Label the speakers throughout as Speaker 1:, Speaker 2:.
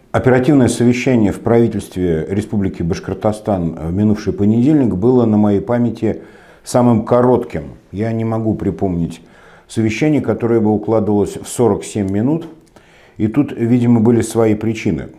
Speaker 1: Оперативное совещание в правительстве Республики Башкортостан в минувший понедельник было на моей памяти самым коротким. Я не могу припомнить совещание, которое бы укладывалось в 47 минут. И тут, видимо, были свои причины.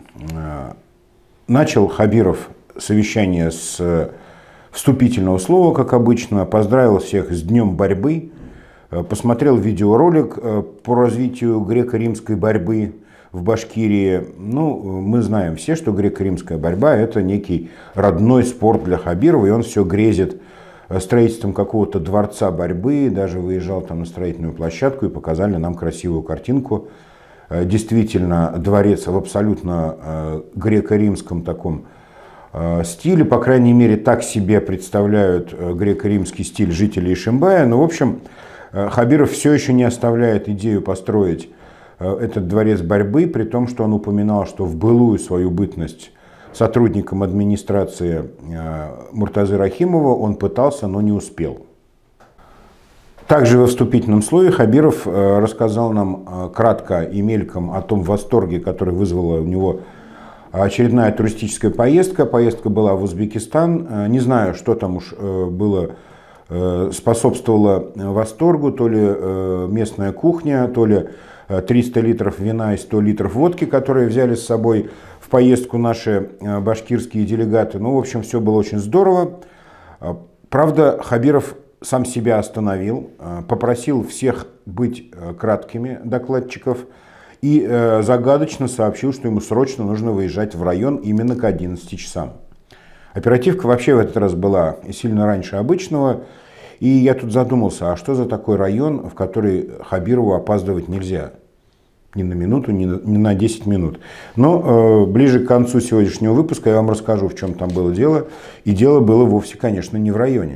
Speaker 1: Начал Хабиров совещание с вступительного слова, как обычно, поздравил всех с Днем борьбы, посмотрел видеоролик по развитию греко-римской борьбы в Башкирии. Мы знаем все, что греко-римская борьба – это некий родной спорт для Хабирова, и он все грезит строительством какого-то дворца борьбы, даже выезжал там на строительную площадку и показали нам красивую картинку. Действительно, дворец в абсолютно греко-римском таком стиле, по крайней мере, так себе представляют греко-римский стиль жители Ишимбая. Но, в общем, Хабиров все еще не оставляет идею построить этот дворец борьбы, при том, что он упоминал, что в былую свою бытность сотрудником администрации Муртазы Рахимова он пытался, но не успел. Также во вступительном слове Хабиров рассказал нам кратко и мельком о том восторге, который вызвала у него очередная туристическая поездка. Поездка была в Узбекистан. Не знаю, что там уж было, способствовало восторгу, то ли местная кухня, то ли 300 литров вина и 100 литров водки, которые взяли с собой в поездку наши башкирские делегаты. В общем, все было очень здорово. Правда, Хабиров сам себя остановил, попросил всех быть краткими, докладчиков, и загадочно сообщил, что ему срочно нужно выезжать в район именно к 11 часам. Оперативка вообще в этот раз была сильно раньше обычного, и я тут задумался, а что за такой район, в который Хабирову опаздывать нельзя? Ни на минуту, ни на 10 минут. Но ближе к концу сегодняшнего выпуска я вам расскажу, в чем там было дело. И дело было вовсе, конечно, не в районе.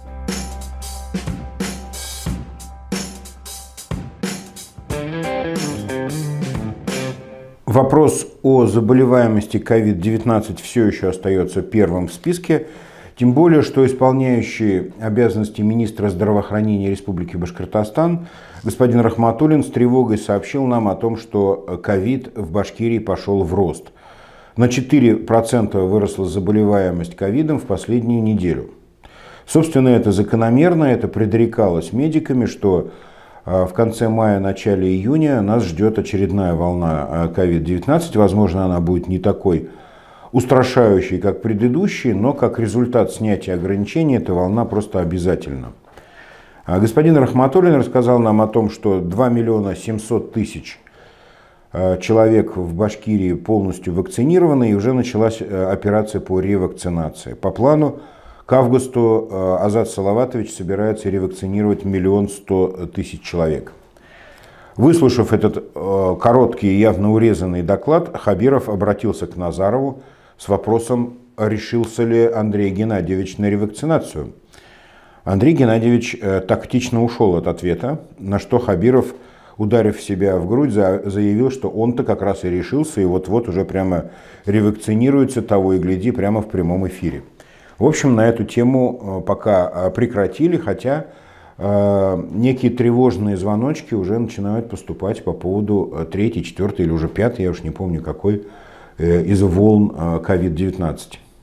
Speaker 1: Вопрос о заболеваемости COVID-19 все еще остается первым в списке. Тем более, что исполняющий обязанности министра здравоохранения Республики Башкортостан господин Рахматуллин с тревогой сообщил нам о том, что ковид в Башкирии пошел в рост. На 4% выросла заболеваемость ковидом в последнюю неделю. Собственно, это закономерно, это предрекалось медиками, что в конце мая, начале июня нас ждет очередная волна COVID-19. Возможно, она будет не такой устрашающей, как предыдущие, но как результат снятия ограничений эта волна просто обязательна. Господин Рахматуллин рассказал нам о том, что 2 700 000 человек в Башкирии полностью вакцинированы, и уже началась операция по ревакцинации. По плану к августу Азат Салаватович собирается ревакцинировать 1 100 000 человек. Выслушав этот короткий и явно урезанный доклад, Хабиров обратился к Назарову с вопросом, решился ли Андрей Геннадьевич на ревакцинацию. Андрей Геннадьевич тактично ушел от ответа, на что Хабиров, ударив себя в грудь, заявил, что он-то как раз и решился, и вот-вот уже прямо ревакцинируется, того и гляди, прямо в прямом эфире. В общем, на эту тему пока прекратили, хотя некие тревожные звоночки уже начинают поступать по поводу 3-й, 4-й или уже 5-й, я уж не помню какой, из волн COVID-19.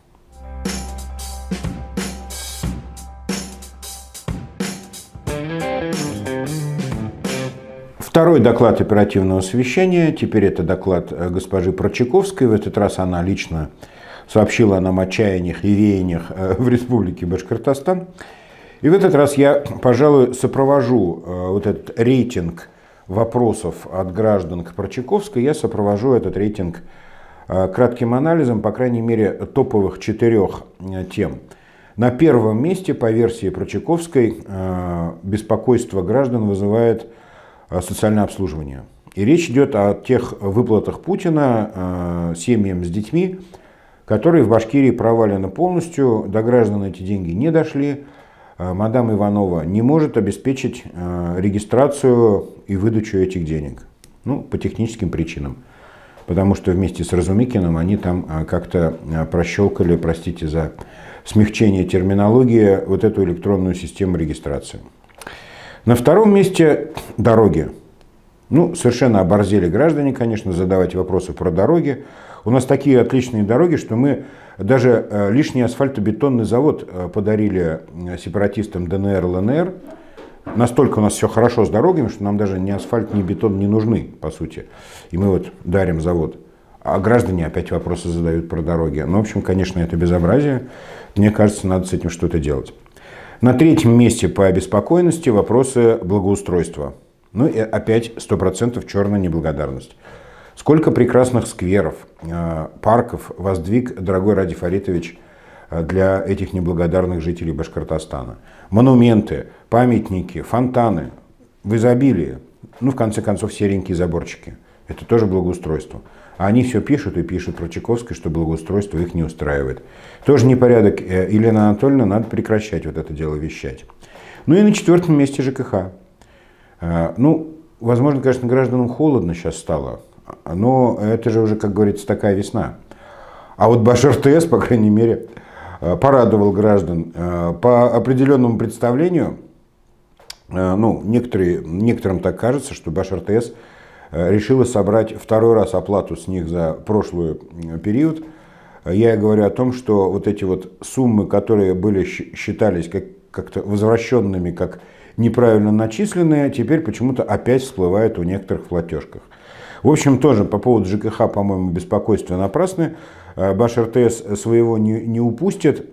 Speaker 1: Второй доклад оперативного совещания, теперь это доклад госпожи Прочаковской, в этот раз она лично сообщила нам о чаяниях и веяниях в Республике Башкортостан. И в этот раз я, пожалуй, сопровожу вот этот рейтинг вопросов от граждан к Прочаковской, я сопровожу этот рейтинг кратким анализом, по крайней мере, топовых 4 тем. На первом месте, по версии Прочаковской, беспокойство граждан вызывает социальное обслуживание. И речь идет о тех выплатах Путина семьям с детьми, которые в Башкирии провалены полностью, до граждан эти деньги не дошли. Мадам Иванова не может обеспечить регистрацию и выдачу этих денег. По техническим причинам. Потому что вместе с Разумикиным они там как-то прощелкали, простите за смягчение терминологии, вот эту электронную систему регистрации. На втором месте дороги. Совершенно оборзели граждане, конечно, задавать вопросы про дороги. У нас такие отличные дороги, что мы даже лишний асфальтобетонный завод подарили сепаратистам ДНР, ЛНР. Настолько у нас все хорошо с дорогами, что нам даже ни асфальт, ни бетон не нужны, по сути. И мы вот дарим завод. А граждане опять вопросы задают про дороги. Ну, в общем, конечно, это безобразие. Мне кажется, надо с этим что-то делать. На третьем месте по обеспокоенности вопросы благоустройства. Ну и опять 100% черная неблагодарность. Сколько прекрасных скверов, парков воздвиг дорогой Ради Фаритович для этих неблагодарных жителей Башкортостана. Монументы, памятники, фонтаны в изобилии. Ну, в конце концов, серенькие заборчики. Это тоже благоустройство. А они все пишут и пишут про Чайковской, что благоустройство их не устраивает. Тоже непорядок. Елена Анатольевна, надо прекращать вот это дело вещать. Ну и на четвертом месте ЖКХ. Ну, возможно, конечно, гражданам холодно сейчас стало. Но это же уже, как говорится, такая весна. А вот Баш-РТС, по крайней мере, порадовал граждан. По определенному представлению, ну, некоторым так кажется, что Баш-РТС решила собрать второй раз оплату с них за прошлый период. Я говорю о том, что вот эти вот суммы, которые считались как-то возвращенными, как неправильно начисленные, теперь почему-то опять всплывают у некоторых в платежках. В общем, тоже по поводу ЖКХ, по-моему, беспокойство напрасны. Баш-РТС своего не упустит,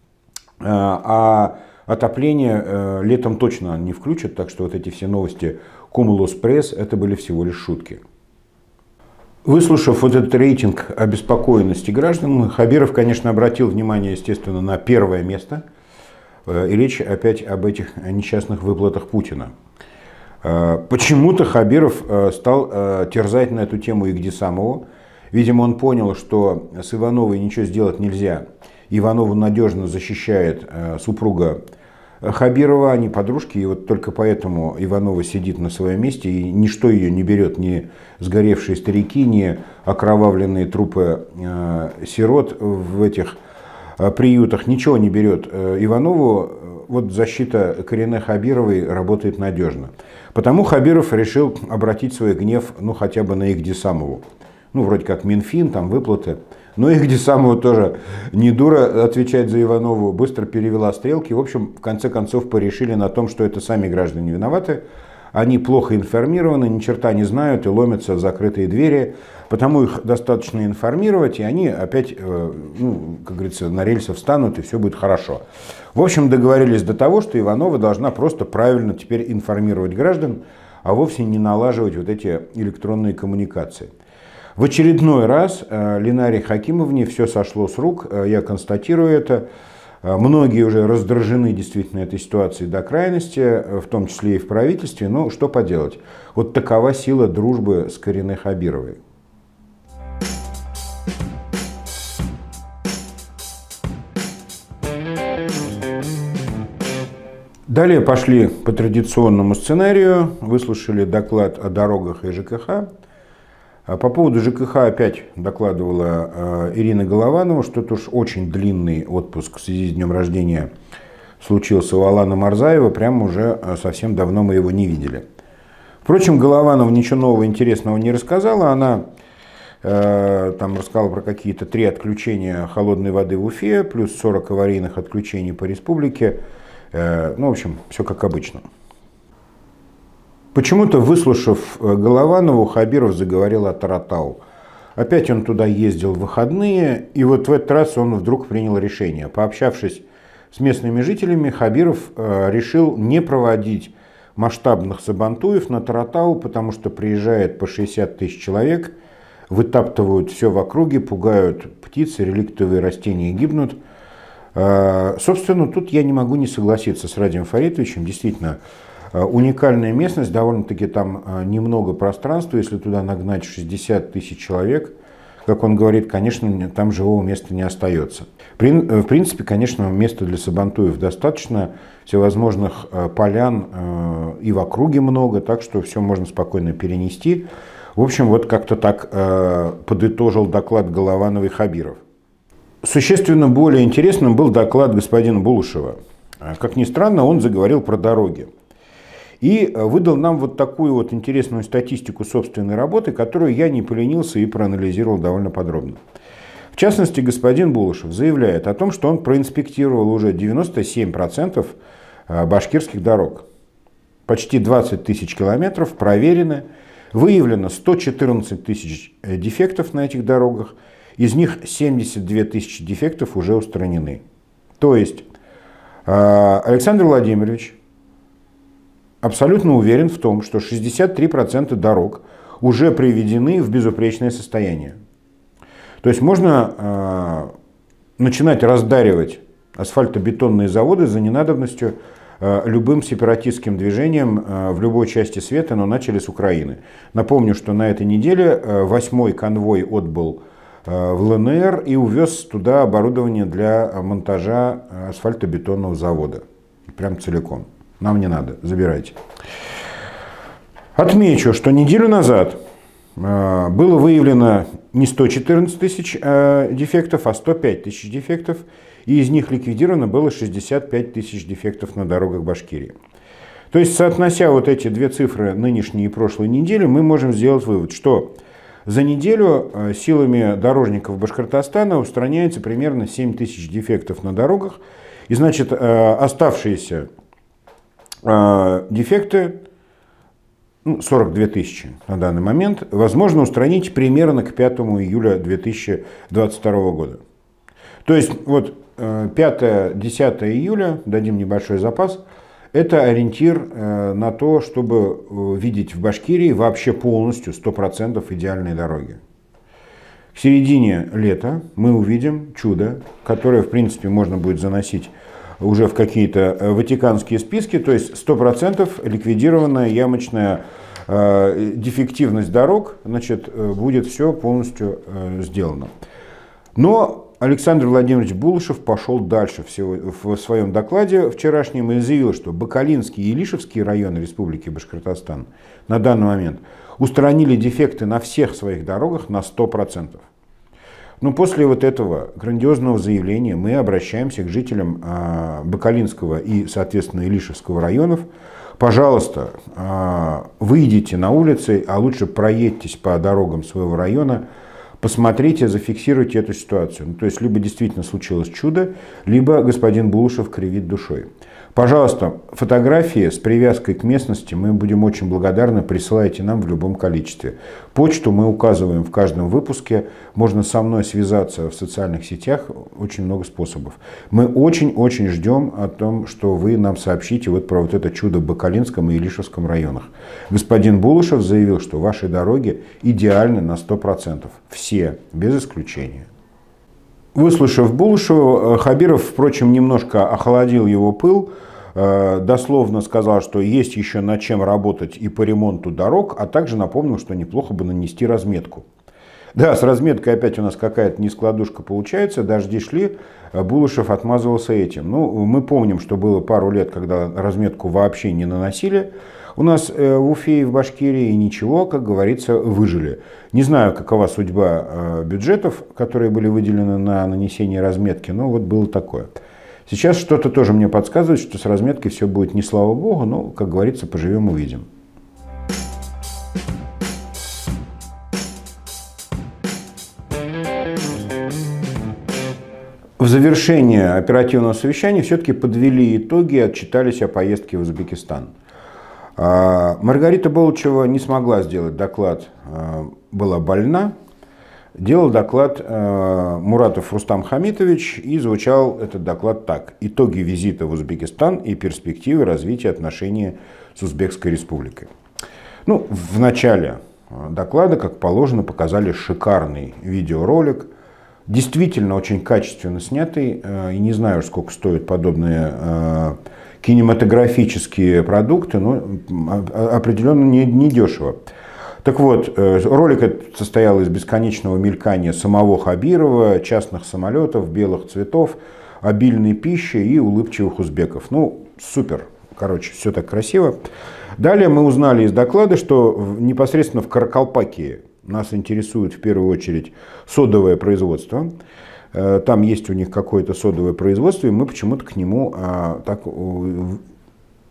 Speaker 1: а отопление летом точно не включат, так что вот эти все новости Cumulus Press это были всего лишь шутки. Выслушав вот этот рейтинг обеспокоенности граждан, Хабиров, конечно, обратил внимание, естественно, на первое место. И речь опять об этих несчастных выплатах Путина. Почему-то Хабиров стал терзать на эту тему Игдисамову. Видимо, он понял, что с Ивановой ничего сделать нельзя. Иванова надежно защищает супруга Хабирова, они подружки, и вот только поэтому Иванова сидит на своем месте, и ничто ее не берет, ни сгоревшие старики, ни окровавленные трупы сирот в этих приютах, ничего не берет Иванову. Вот защита Карине Хабировой работает надежно. Потому Хабиров решил обратить свой гнев, ну, хотя бы на Игдисамову. Ну, вроде как Минфин, там выплаты. Но Игдисамова тоже не дура отвечать за Иванову, быстро перевела стрелки. В общем, в конце концов, порешили на том, что это сами граждане виноваты. Они плохо информированы, ни черта не знают и ломятся в закрытые двери. Потому их достаточно информировать, и они опять, ну, как говорится, на рельсы встанут, и все будет хорошо. В общем, договорились до того, что Иванова должна просто правильно теперь информировать граждан, а вовсе не налаживать вот эти электронные коммуникации. В очередной раз Ленаре Хакимовне все сошло с рук, я констатирую это. Многие уже раздражены действительно этой ситуацией до крайности, в том числе и в правительстве. Но что поделать? Вот такова сила дружбы с Карине Хабировой. Далее пошли по традиционному сценарию, выслушали доклад о дорогах и ЖКХ. По поводу ЖКХ опять докладывала Ирина Голованова, что это уж очень длинный отпуск в связи с днем рождения случился у Алана Марзаева, прямо уже совсем давно мы его не видели. Впрочем, Голованова ничего нового интересного не рассказала, она там рассказала про какие-то 3 отключения холодной воды в Уфе, плюс 40 аварийных отключений по республике, ну, в общем, все как обычно. Почему-то, выслушав Голованову, Хабиров заговорил о Таратау. Опять он туда ездил в выходные, и вот в этот раз он вдруг принял решение. Пообщавшись с местными жителями, Хабиров решил не проводить масштабных сабантуев на Таратау, потому что приезжает по 60 тысяч человек, вытаптывают все в округе, пугают птицы, реликтовые растения гибнут. Собственно, тут я не могу не согласиться с Радием Фаритовичем. Действительно, уникальная местность, довольно-таки там немного пространства, если туда нагнать 60 тысяч человек, как он говорит, конечно, там живого места не остается. В принципе, конечно, места для сабантуев достаточно, всевозможных полян и в округе много, так что все можно спокойно перенести. В общем, вот как-то так подытожил доклад Головановой Хабиров. Существенно более интересным был доклад господина Булушева. Как ни странно, он заговорил про дороги. и выдал нам вот такую вот интересную статистику собственной работы, которую я не поленился и проанализировал довольно подробно. В частности, господин Булышев заявляет о том, что он проинспектировал уже 97% башкирских дорог. Почти 20 тысяч километров проверены, выявлено 114 тысяч дефектов на этих дорогах, из них 72 тысячи дефектов уже устранены. То есть Александр Владимирович абсолютно уверен в том, что 63% дорог уже приведены в безупречное состояние. То есть можно начинать раздаривать асфальтобетонные заводы за ненадобностью любым сепаратистским движением в любой части света, но начали с Украины. Напомню, что на этой неделе 8-й конвой отбыл в ЛНР и увез туда оборудование для монтажа асфальтобетонного завода. Прям целиком. Нам не надо, забирайте. Отмечу, что неделю назад было выявлено не 114 тысяч дефектов, а 105 тысяч дефектов, и из них ликвидировано было 65 тысяч дефектов на дорогах Башкирии. То есть, соотнося вот эти две цифры нынешней и прошлой недели, мы можем сделать вывод, что за неделю силами дорожников Башкортостана устраняется примерно 7 тысяч дефектов на дорогах, и значит оставшиеся дефекты, 42 тысячи на данный момент, возможно устранить примерно к 5 июля 2022 года. То есть вот 5-10 июля, дадим небольшой запас, это ориентир на то, чтобы видеть в Башкирии вообще полностью 100% идеальные дороги. К середине лета мы увидим чудо, которое в принципе можно будет заносить уже в какие-то ватиканские списки, то есть 100% ликвидированная ямочная дефективность дорог, значит, будет все полностью сделано. Но Александр Владимирович Булышев пошел дальше в своем докладе вчерашнем и заявил, что Бакалинский и Илишевский районы Республики Башкортостан на данный момент устранили дефекты на всех своих дорогах на 100%. Но после вот этого грандиозного заявления мы обращаемся к жителям Бакалинского и, соответственно, Илишевского районов. Пожалуйста, выйдите на улицы, а лучше проедьтесь по дорогам своего района, посмотрите, зафиксируйте эту ситуацию. То есть, либо действительно случилось чудо, либо господин Булышев кривит душой. Пожалуйста, фотографии с привязкой к местности мы будем очень благодарны, присылайте нам в любом количестве. Почту мы указываем в каждом выпуске, можно со мной связаться в социальных сетях, очень много способов. Мы очень-очень ждем о том, что вы нам сообщите вот про вот это чудо в Бакалинском и Илишевском районах. Господин Булышев заявил, что ваши дороги идеальны на 100%, все, без исключения. Выслушав Булышева, Хабиров, впрочем, немножко охладил его пыл, дословно сказал, что есть еще над чем работать и по ремонту дорог, а также напомнил, что неплохо бы нанести разметку. Да, с разметкой опять у нас какая-то нескладушка получается, дожди шли, Булышев отмазывался этим. Ну, мы помним, что было пару лет, когда разметку вообще не наносили у нас в Уфе и в Башкирии, и ничего, как говорится, выжили. Не знаю, какова судьба бюджетов, которые были выделены на нанесение разметки, но вот было такое. Сейчас что-то тоже мне подсказывает, что с разметкой все будет не слава богу, но, как говорится, поживем увидим. В завершение оперативного совещания все-таки подвели итоги и отчитались о поездке в Узбекистан. Маргарита Болычева не смогла сделать доклад, была больна. Делал доклад Муратов Рустам Хамитович, и звучал этот доклад так: «Итоги визита в Узбекистан и перспективы развития отношений с Узбекской республикой». Ну, в начале доклада, как положено, показали шикарный видеоролик, действительно очень качественно снятый, и не знаю, сколько стоят подобные кинематографические продукты, но определенно не дешево. Так вот, ролик этот состоял из бесконечного мелькания самого Хабирова, частных самолетов, белых цветов, обильной пищи и улыбчивых узбеков. Ну, супер. Короче, все так красиво. Далее мы узнали из доклада, что непосредственно в Каракалпакии нас интересует в первую очередь содовое производство. Там есть у них какое-то содовое производство, и мы почему-то к нему так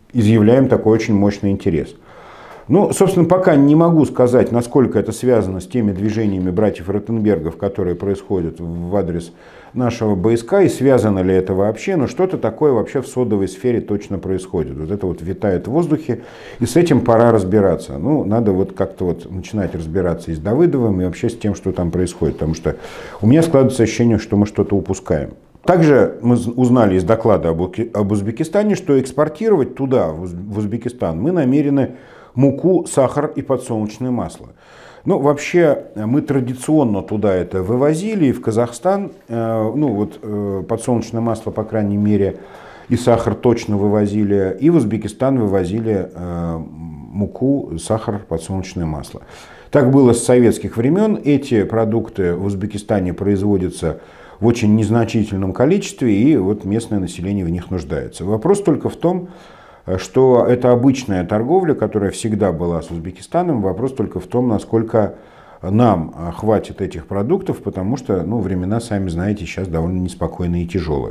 Speaker 1: изъявляем такой очень мощный интерес. Ну, собственно, пока не могу сказать, насколько это связано с теми движениями братьев Ротенбергов, которые происходят в адрес нашего БСК, и связано ли это вообще, но что-то такое вообще в содовой сфере точно происходит. Вот это вот витает в воздухе, и с этим пора разбираться. Ну, надо вот как-то вот начинать разбираться и с Давыдовым, и вообще с тем, что там происходит, потому что у меня складывается ощущение, что мы что-то упускаем. Также мы узнали из доклада об Узбекистане, что экспортировать туда, в Узбекистан, мы намерены муку, сахар и подсолнечное масло. Ну, вообще, мы традиционно туда это вывозили, и в Казахстан, ну, вот подсолнечное масло, по крайней мере, и сахар точно вывозили, и в Узбекистан вывозили муку, сахар, подсолнечное масло. Так было с советских времен. Эти продукты в Узбекистане производятся в очень незначительном количестве, и вот местное население в них нуждается. Вопрос только в том, что это обычная торговля, которая всегда была с Узбекистаном. Вопрос только в том, насколько нам хватит этих продуктов, потому что, ну, времена, сами знаете, сейчас довольно неспокойные и тяжелые.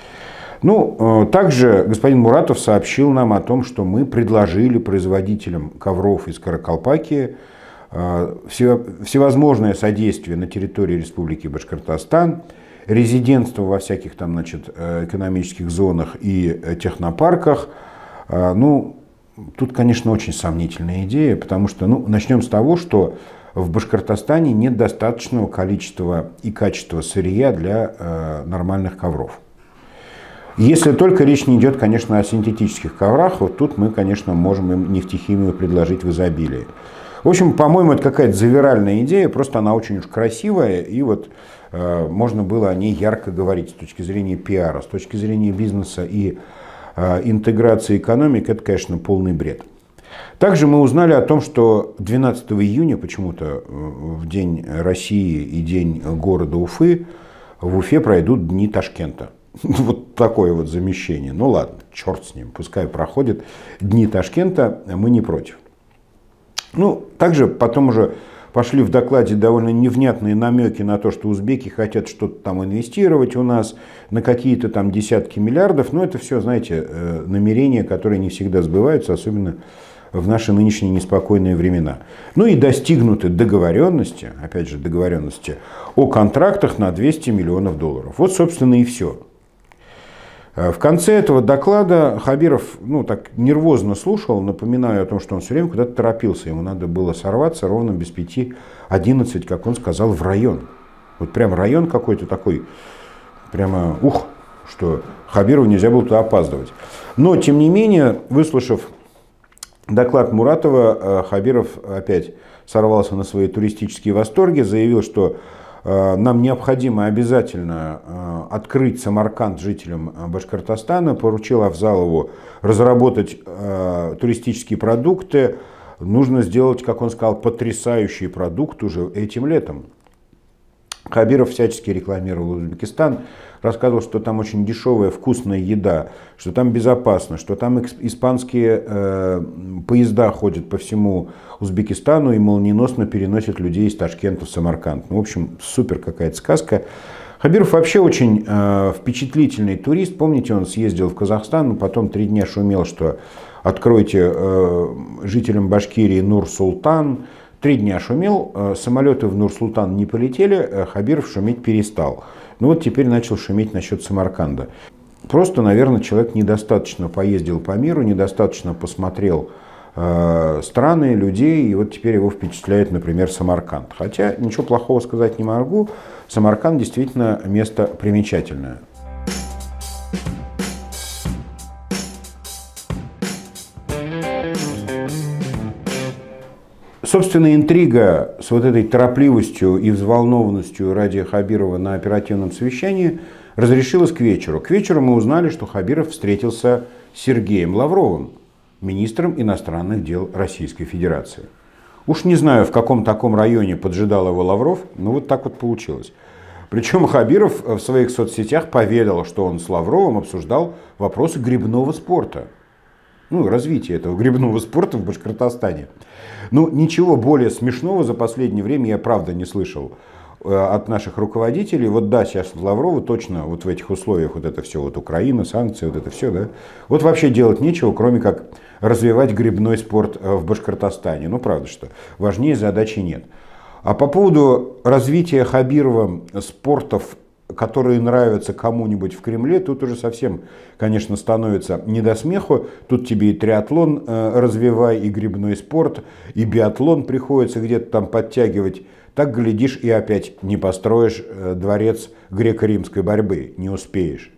Speaker 1: Ну, также господин Муратов сообщил нам о том, что мы предложили производителям ковров из Каракалпакии всевозможное содействие на территории Республики Башкортостан, резидентство во всяких там, значит, экономических зонах и технопарках. Ну, тут, конечно, очень сомнительная идея, потому что, ну, начнем с того, что в Башкортостане нет достаточного количества и качества сырья для нормальных ковров. Если только речь не идет, конечно, о синтетических коврах, вот тут мы, конечно, можем им нефтехимию предложить в изобилии. В общем, по-моему, это какая-то завиральная идея, просто она очень уж красивая, и вот можно было о ней ярко говорить с точки зрения пиара, с точки зрения бизнеса и интеграции экономик, это, конечно, полный бред. Также мы узнали о том, что 12 июня, почему-то в День России и День города Уфы, в Уфе пройдут Дни Ташкента. Вот такое вот замещение. Ну ладно, черт с ним, пускай проходят Дни Ташкента, мы не против. Ну, также потом уже пошли в докладе довольно невнятные намеки на то, что узбеки хотят что-то там инвестировать у нас на какие-то там десятки миллиардов. Но это все, знаете, намерения, которые не всегда сбываются, особенно в наши нынешние неспокойные времена. Ну и достигнуты договоренности, опять же договоренности, о контрактах на 200 миллионов долларов. Вот, собственно, и все. В конце этого доклада Хабиров, ну, так нервозно слушал, напоминаю о том, что он все время куда-то торопился. Ему надо было сорваться ровно без 5:11, как он сказал, в район. Вот прям район какой-то такой, прямо, что Хабирову нельзя было туда опаздывать. Но, тем не менее, выслушав доклад Муратова, Хабиров опять сорвался на свои туристические восторги, заявил, что нам необходимо обязательно открыть Самарканд жителям Башкортостана, поручил Авзалову разработать туристические продукты. Нужно сделать, как он сказал, потрясающий продукт уже этим летом. Хабиров всячески рекламировал Узбекистан, рассказывал, что там очень дешевая, вкусная еда, что там безопасно, что там испанские поезда ходят по всему Узбекистану и молниеносно переносят людей из Ташкента в Самарканд. Ну, в общем, супер какая-то сказка. Хабиров вообще очень впечатлительный турист. Помните, он съездил в Казахстан, потом 3 дня шумел, что откройте жителям Башкирии Нур-Султан. 3 дня шумел, самолеты в Нур-Султан не полетели, Хабиров шуметь перестал. Ну вот теперь начал шуметь насчет Самарканда. Просто, наверное, человек недостаточно поездил по миру, недостаточно посмотрел страны, людей, и вот теперь его впечатляет, например, Самарканд. Хотя ничего плохого сказать не могу, Самарканд действительно место примечательное. Собственно, интрига с вот этой торопливостью и взволнованностью ради Хабирова на оперативном совещании разрешилась к вечеру. К вечеру мы узнали, что Хабиров встретился с Сергеем Лавровым, министром иностранных дел Российской Федерации. Уж не знаю, в каком таком районе поджидал его Лавров, но вот так вот получилось. Причем Хабиров в своих соцсетях поведал, что он с Лавровым обсуждал вопросы гребного спорта. Ну, развитие этого гребного спорта в Башкортостане. Ну, ничего более смешного за последнее время я правда не слышал. от наших руководителей, вот да, сейчас Лаврову точно вот в этих условиях вот это все, вот Украина, санкции, вот это все, да, вот вообще делать нечего, кроме как развивать гребной спорт в Башкортостане. Ну, правда, что важнее задачи нет. А по поводу развития Хабирова спортов, которые нравятся кому-нибудь в Кремле, тут уже совсем, конечно, становится не до смеху. Тут тебе и триатлон развивай, и гребной спорт, и биатлон приходится где-то там подтягивать. Так, глядишь, и опять не построишь дворец греко-римской борьбы, не успеешь.